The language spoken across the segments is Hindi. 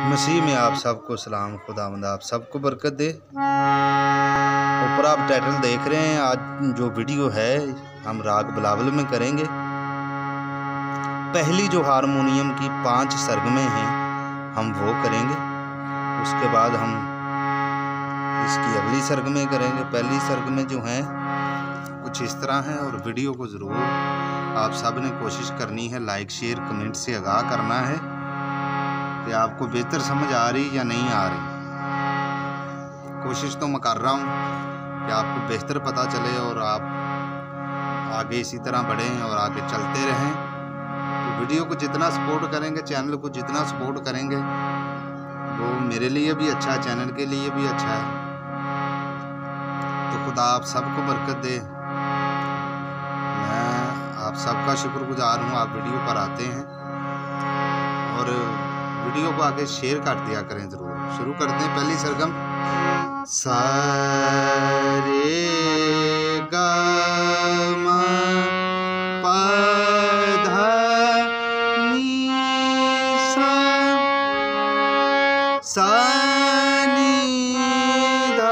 मसीह में आप सबको सलाम। खुदावंद आप सबको बरकत दे। ऊपर आप टाइटल देख रहे हैं। आज जो वीडियो है हम राग बिलावल में करेंगे। पहली जो हारमोनियम की 5 सरगमें हैं हम वो करेंगे। उसके बाद हम इसकी अगली सरगमें करेंगे। पहली सरगमें जो हैं कुछ इस तरह हैं। और वीडियो को ज़रूर आप सब ने कोशिश करनी है, लाइक शेयर कमेंट से आगाह करना है कि आपको बेहतर समझ आ रही या नहीं आ रही। कोशिश तो मैं कर रहा हूँ कि आपको बेहतर पता चले और आप आगे इसी तरह बढ़ें और आगे चलते रहें। तो वीडियो को जितना सपोर्ट करेंगे, चैनल को जितना सपोर्ट करेंगे, वो मेरे लिए भी अच्छा है, चैनल के लिए भी अच्छा है। तो खुदा आप सबको बरकत दे। मैं आप सबका शुक्रगुजार हूँ। आप वीडियो पर आते हैं और वीडियो को आगे शेयर कर दिया करें ज़रूर। शुरू करते हैं पहली सरगम। सा रे गा मा पा धा नी सा सा नी धा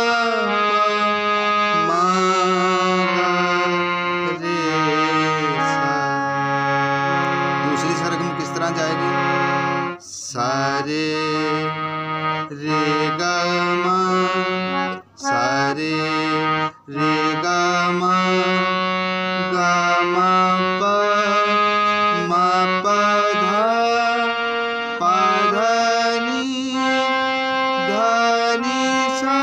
मा गा रे सा। दूसरी सरगम किस तरह जाएगी? सा रे रे गा मा सा रे रे गा मा पा धा नी सा।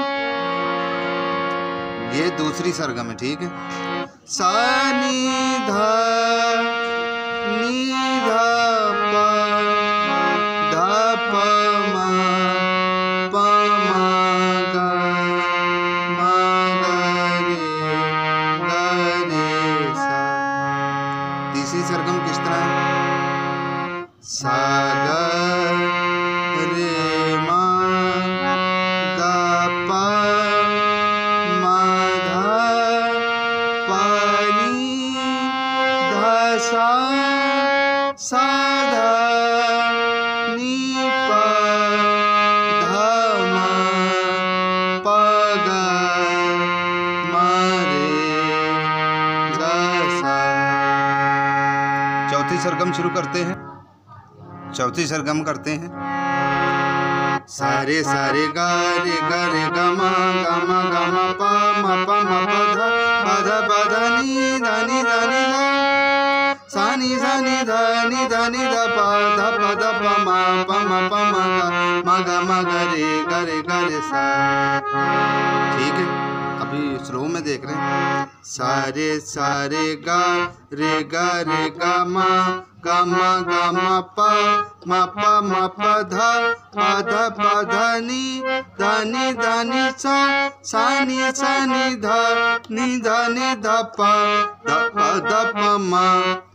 ये दूसरी सरगम है, ठीक है। सा नी धा नी धा पा धा पा मा पा मा गा रे सा। तीसरी सरगम किस तरह है? सा गा रे मा गा पा मा धा पा नी धा सा सा धा नी पा धा मा पा गा मा रे गा सा। चौथी सरगम शुरू करते हैं। चौथी सरगम करते हैं। सारे सारे गा रे गा मा पा मा पा धा नी धा नी धा नी धा सा नी धा नी धा नी धा पा धा पा मा गा रे सा। ठीक है, अभी स्लो में देख रहे हैं। सारे सारे गा रे गा मा पा मा पा धा नी धा नी सा नी धा नी धा पा मा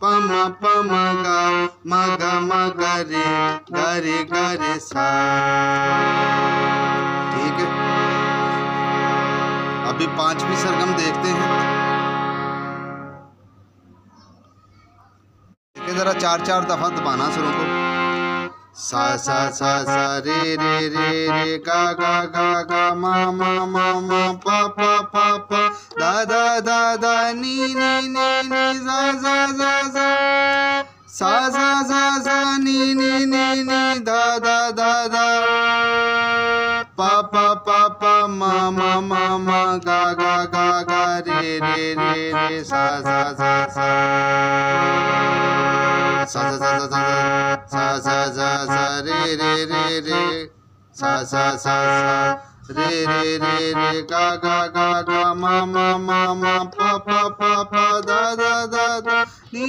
गा रे सा। ठीक है, अभी 5वीं सरगम देखते हैं। जरा 4-4 दफा दबाना सुरों को। सा सा सा सा रे गा मा पा दा नी सा सा नी धा पा मा गा रे सा सा सा सा सा सा सा सा सा रे सा सा सा रे गा मा पा धा नी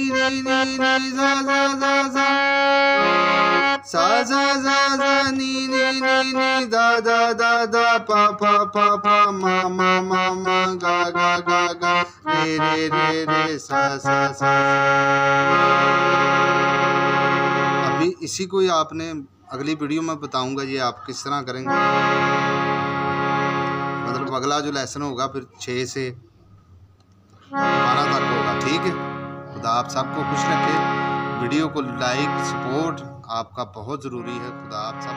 सा सा नी धा पा मा गा रे सा सा सा। अभी इसी को ही आपने अगली वीडियो में बताऊंगा ये आप किस तरह करेंगे। मतलब अगला जो लेसन होगा फिर 6 से 12 तक होगा। ठीक है, खुदा आप सबको खुश रखे। वीडियो को लाइक सपोर्ट आपका बहुत ज़रूरी है। खुदा आप सब